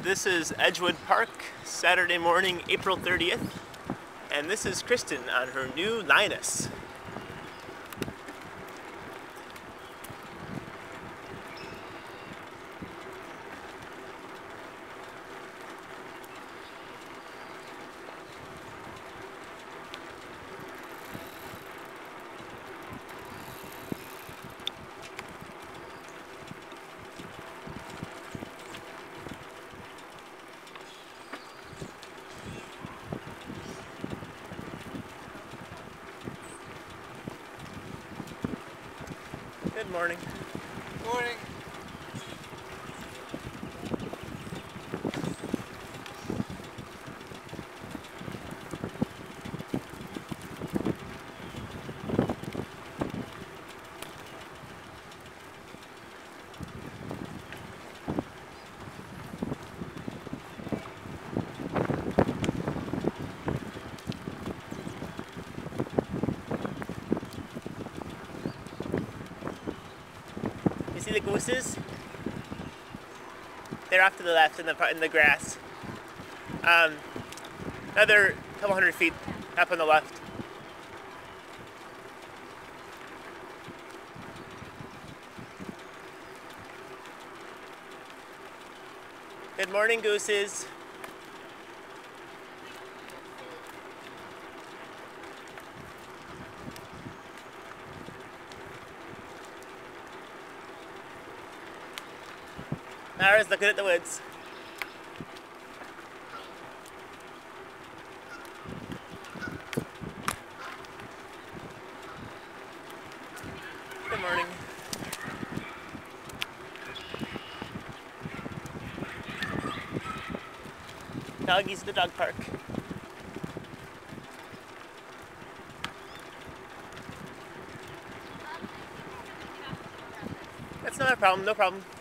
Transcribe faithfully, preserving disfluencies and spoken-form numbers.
This is Edgewood Park, Saturday morning, April thirtieth, and this is Kristin on her new Linus. Good morning. Morning. You see the gooses? They're off to the left in the in the grass. Um, another couple hundred feet up on the left. Good morning, gooses. Mara's looking at the woods. Good morning. Doggies at the dog park. That's not a problem, no problem.